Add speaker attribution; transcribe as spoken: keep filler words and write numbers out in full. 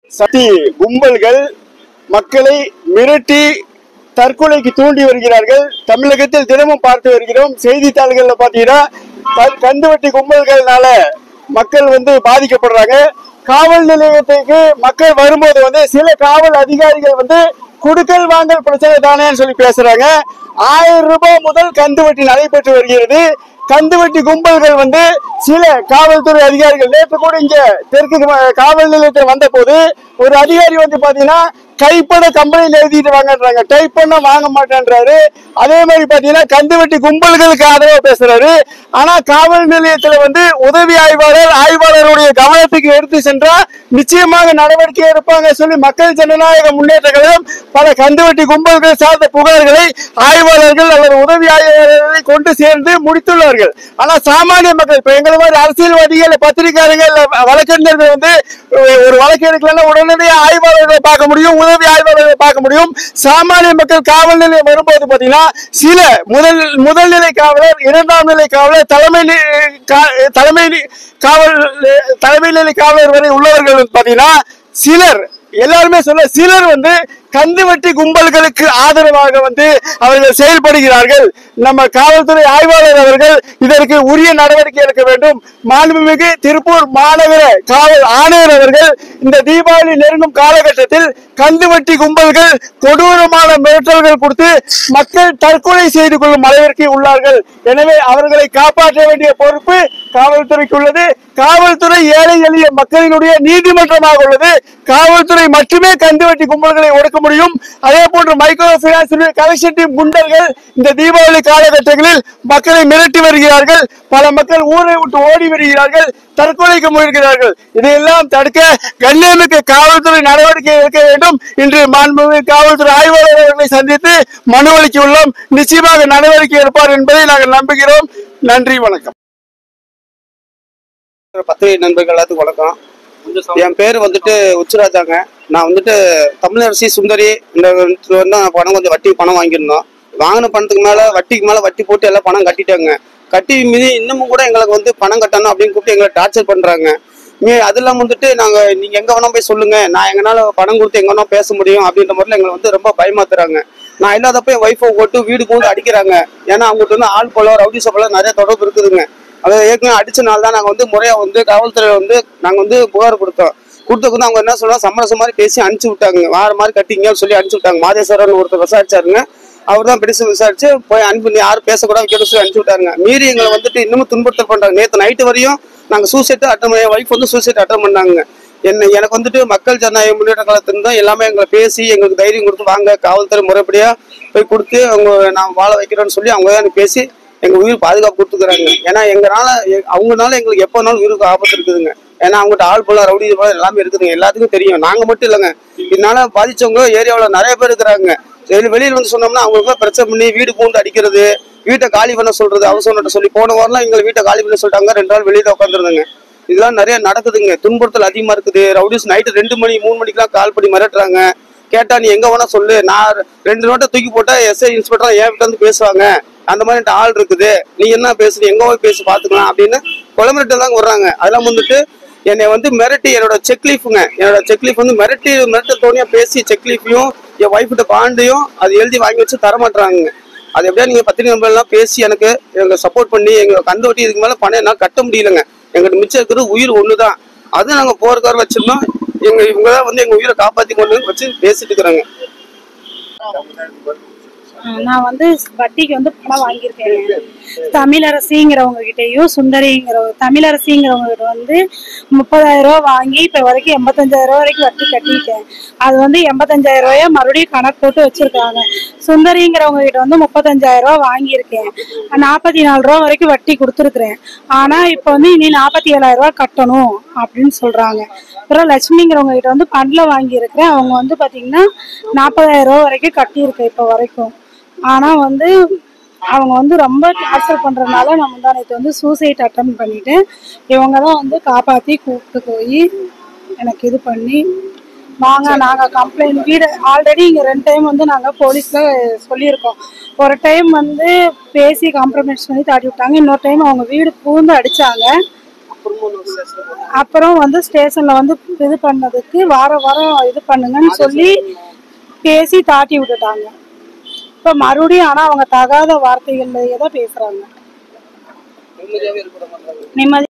Speaker 1: சக்தி கும்பல்கள் மக்களை மிரட்டி தற்கொலைக்கு தூண்டி வருகிறார்கள். தமிழகத்தில் தினமும் பார்த்து வருகிறோம். செய்தித்தாள்கள்ல பாத்தீங்கன்னா கந்துவட்டி கும்பல்கள்னால மக்கள் வந்து பாதிக்கப்படுறாங்க. காவல் நிலையத்துக்கு மக்கள் வரும்போது வந்து சில காவல் அதிகாரிகள் வந்து குடுக்கல் வாங்கல் பிரச்சனை தானேன்னு சொல்லி பேசுறாங்க. ஆயிரம் ரூபாய் முதல் கந்துவட்டி நடைபெற்று வருகிறது. கந்துவட்டி கும்பல்கள் வந்து சில காவல்துறை அதிகாரிகள் நேற்று கூட இங்க தெற்கு காவல் நிலையத்தில் வந்த போது ஒரு அதிகாரி வந்து பாத்தீங்கன்னா கைப்பட கம்பெனியில் எழுதிட்டு வாங்கன்றாங்க, டைப் பண்ண வாங்க மாட்டேன்றாரு. அதே மாதிரி பாத்தீங்கன்னா கந்துவட்டி கும்பல்களுக்கு ஆதரவா பேசுறாரு. ஆனா காவல் நிலையத்துல வந்து உதவி ஆய்வாளர் ஆய்வாளருடைய கவனத்துக்கு எடுத்து சென்றா நிச்சயமாக நடவடிக்கை எடுப்பாங்க சொல்லி மக்கள் ஜனநாயக முன்னேற்ற கழகம் பல கந்துவட்டி கும்பல்கள் சார்ந்த புகார்களை ஆய்வாளர்கள் அல்லது உதவி ஆய்வாளர்களை கொண்டு சேர்ந்து முடித்துள்ளார்கள். ஆனா சாமானிய மக்கள் இப்ப எங்களை மாதிரி அரசியல்வாதிகள் பத்திரிகையாளர்கள் வழக்கறிஞர்கள் வந்து ஒரு வழக்கு எடுக்கலன்னா உடனடியாக ஆய்வாளர்களை பார்க்க முடியும், உதவி ஆய்வாளர்களை பார்க்க முடியும். சாமானிய மக்கள் காவல் நிலையம் வரும்போது பாத்தீங்கன்னா சில முதல் முதல் நிலை காவலர், இரண்டாம் நிலை காவலர், தலைமை தலைமை காவல் தலைமை நிலை காவலர் வரை உள்ளவர்கள் பாத்தீங்கன்னா சிலர் எல்லாருமே சொல்ல சிலர் வந்து கந்துவட்டி கும்பல்களுக்கு ஆதரவாக வந்து அவர்கள் செயல்படுகிறார்கள். நம்ம காவல்துறை ஆய்வாளர் அவர்கள் இதற்கு உரிய நடவடிக்கை எடுக்க வேண்டும். மாண்புமிகு திருப்பூர் மாநகர காவல் ஆணையர் அவர்கள் இந்த தீபாவளி நெருங்கும் காலகட்டத்தில் கந்துவட்டி கும்பல்கள் கொடூரமான மிரட்டல்கள் கொடுத்து மக்கள் தற்கொலை செய்து கொள்ளும் அளவிற்கு உள்ளார்கள். எனவே அவர்களை காப்பாற்ற வேண்டிய பொறுப்பு காவல்துறைக்கு உள்ளது. காவல்துறை ஏழை எளிய மக்களினுடைய நீதிமன்றமாக உள்ளது. காவல்துறை மட்டுமே கந்துவட்டி கும்பல்களை ஒடுக்க முடியும். அதே போன்று மைக்ரோ பைனான்ஸ் கலெக்ஷன் டீம் குண்டர்கள் இந்த தீபாவளி காலகட்டங்களில் மக்களை மிரட்டி வருகிறார்கள். பல மக்கள் ஊரை விட்டு ஓடி வருகிறார்கள், தற்கொலைக்கு முயல்கிறார்கள். இதையெல்லாம் தடுக்க கண்ணியமிக்க காவல்துறை நடவடிக்கை எடுக்க வேண்டும். இன்று மாண்புமிகு காவல்துறை ஆய்வாளர் அவர்களை சந்தித்து மனு அளித்துள்ளோம். நிச்சயமாக நடவடிக்கை எடுப்பார் என்பதை நாங்கள் நம்புகிறோம். நன்றி, வணக்கம்.
Speaker 2: பத்திரிகை நண்பர்கள் எல்லாத்துக்கும் வணக்கம். என் பேர் வந்துட்டு உச்சராஜாங்க. நான் வந்துட்டு தமிழரசி சுந்தரி இந்த பணம் கொஞ்சம் வட்டி பணம் வாங்கியிருந்தோம். வாங்கின பணத்துக்கு மேல வட்டிக்கு மேல வட்டி போட்டு எல்லாம் பணம் கட்டிட்டாங்க. கட்டி மீது இன்னமும் கூட எங்களுக்கு வந்து பணம் கட்டணும் அப்படின்னு கூப்பிட்டு எங்களை டார்ச்சர் பண்றாங்க. மீ அதெல்லாம் வந்துட்டு நாங்க நீங்க எங்க வேணா போய் சொல்லுங்க, நான் எங்கனால பணம் கொடுத்து எங்க வேணா பேச முடியும் அப்படின்ற முறையில் எங்களை வந்து ரொம்ப பயமாத்துறாங்க. நான் இல்லாதப்ப என் ஒய்ஃபை போட்டு வீடு வந்து அடிக்கிறாங்க. ஏன்னா அவங்ககிட்ட வந்து ஆள் போல ரவுடி சப்பல நிறைய தொடர்பு இருக்குதுங்க. அதை ஏற்கனவே அடிச்சனால தான் நாங்கள் வந்து முறையா வந்து காவல்துறை வந்து நாங்கள் வந்து புகார் கொடுத்தோம். கொடுத்தக்கு அவங்க என்ன சொல்லுவாங்க, சமரசம் மாதிரி பேசி அனுப்பிச்சு விட்டாங்க. வார மாதிரி கட்டிங்கன்னு சொல்லி அனுப்பிச்சு விட்டாங்க. மாதேஸ்வரன் ஒருத்தர் விசாரிச்சாருங்க. அவர் தான் பெருசு விசாரிச்சு போய் அனுப்பி யாரும் பேசக்கூடாது கேட்டு சொல்லி அனுப்பிச்சு விட்டாருங்க. மீறி எங்களை வந்துட்டு இன்னமும் துன்புறுத்தல் பண்றாங்க. நேற்று நைட்டு வரையும் நாங்கள் சூசைட் அட்டன் என் ஒய்ஃப் வந்து சூசைட் அட்டன் பண்ணாங்க. என்ன எனக்கு வந்துட்டு மக்கள் ஜனநாயக முன்னேற்ற காலத்துல தான் எல்லாமே எங்களை பேசி எங்களுக்கு தைரியம் கொடுத்து வாங்க காவல்துறை முறைப்படியா போய் கொடுத்து அவங்க நான் வாழ வைக்கிறேன்னு சொல்லி அவங்க தான் பேசி எங்க உயிர் பாதுகாப்பு கொடுத்துக்கிறாங்க. ஏன்னா எங்கனால அவங்கனால எங்களுக்கு எப்போனாலும் உயிருக்கு ஆபத்து இருக்குதுங்க. ஏன்னா அவங்ககிட்ட ஆள் போல ரவுடி போல எல்லாமே இருக்குதுங்க. எல்லாத்துக்கும் தெரியும். நாங்க மட்டும் இல்லைங்க, இதனால பாதிச்சவங்க ஏரியாவில் நிறைய பேர் இருக்கிறாங்க. வெளியில் வந்து சொன்னோம்னா அவங்களுக்கு பிரச்சனை பண்ணி வீடு பூண்டு அடிக்கிறது, வீட்டை காலி பண்ண சொல்றது, அவசரம் சொல்லி போன வாரம்லாம் எங்களை வீட்டை காலி பண்ண சொல்லிட்டாங்க. ரெண்டு நாள் வெளியில உட்காந்துருந்தாங்க. இதெல்லாம் நிறைய நடக்குதுங்க. துன்புறுத்தல் அதிகமா இருக்குது. ரவுடிஸ் நைட்டு ரெண்டு மணி மூணு மணிக்கெல்லாம் கால் பண்ணி மிரட்டுறாங்க. கேட்டா நீ எங்க வேணா சொல்லு, நான் ரெண்டு நோட்டை தூக்கி போட்டா எஸ்ஐ இன்ஸ்பெக்டர் என் வீட்டுல வந்து பேசுவாங்க, அந்த மாதிரி ஆள் இருக்குது, நீ என்ன பேசுற எங்க போய் பேசி பாத்துக்கலாம் அப்படின்னு கொலமிரட்டல் தான் வர்றாங்க. அதெல்லாம் வந்துட்டு என்னை வந்து மிரட்டி என்னோட செக்லீஃபுங்க என்னோட செக்லீஃப் வந்து மிரட்டி மிரட்டல் தோணியா பேசி செக்லீஃபையும் என் ஒய்ஃப்கிட்ட பாண்டையும் அது எழுதி வாங்கி வச்சு தரமாட்டுறாங்க. அது எப்படியா நீங்க பத்திரிகை நம்பர்லாம் பேசி எனக்கு எங்க சப்போர்ட் பண்ணி எங்க கந்தவட்டி இதுக்கு மேல பணம் என்னால கட்ட முடியலங்க. எங்களுக்கு மிச்சம் இருக்கிறது உயிர் ஒண்ணுதான். அது நாங்க போறக்கார வச்சிருந்தோம். எங்க இவங்கதான் வந்து எங்க உயிரை காப்பாத்தி கொண்டு வச்சு பேசிட்டு இருக்கிறாங்க.
Speaker 3: நான் வந்து வட்டிக்கு வந்து பணம் வாங்கியிருக்கேன். தமிழரசிங்கிறவங்க கிட்டையும் சுந்தரிங்கிற தமிழரசிங்கிறவங்க கிட்ட வந்து முப்பதாயிரம் ரூபா வாங்கி இப்ப வரைக்கும் எண்பத்தஞ்சாயிரம் ரூபா வரைக்கும் வட்டி கட்டிட்டேன். அது வந்து எண்பத்தஞ்சாயிரம் ரூபாய மறுபடியும் கணக்கு போட்டு வச்சிருக்காங்க. சுந்தரிங்கிறவங்க கிட்ட வந்து முப்பத்தஞ்சாயிரம் ரூபா வாங்கியிருக்கேன். நாற்பத்தி நாலு ரூபா வரைக்கும் வட்டி கொடுத்துருக்குறேன். ஆனா இப்ப வந்து இனி நாற்பத்தி ஏழாயிரம் ரூபா கட்டணும் அப்படின்னு சொல்றாங்க. அப்புறம் லட்சுமிங்கிறவங்க கிட்ட வந்து பண்ல வாங்கி இருக்கிறேன். அவங்க வந்து பாத்தீங்கன்னா நாற்பதாயிரம் ரூபா வரைக்கும் கட்டியிருக்கேன் இப்ப வரைக்கும். ஆனா வந்து அவங்க வந்து ரொம்ப டார்ச்சர் பண்றதுனால நம்ம தான் நேற்று வந்து சூசைட் அட்டன் பண்ணிட்டு இவங்க தான் வந்து காப்பாத்தி கூப்பிட்டு போய் எனக்கு இது பண்ணி வாங்க நாங்க கம்ப்ளைண்ட் வீடு ஆல்ரெடி இங்க ரெண்டு டைம் வந்து நாங்க போலீஸ்ல சொல்லியிருக்கோம். ஒரு டைம் வந்து பேசி காம்ப்ரமைஸ் பண்ணி தாட்டி விட்டாங்க. இன்னொரு டைம் அவங்க வீடு பூந்து அடிச்சாங்க. அப்புறம் வந்து ஸ்டேஷன்ல வந்து இது பண்ணதுக்கு வார வாரம் இது பண்ணுங்கன்னு சொல்லி பேசி தாட்டி விட்டுட்டாங்க. இப்ப மறுபடியும் ஆனா அவங்க தகாத வார்த்தைகள்லயே தான் பேசுறாங்க. நிம்மதி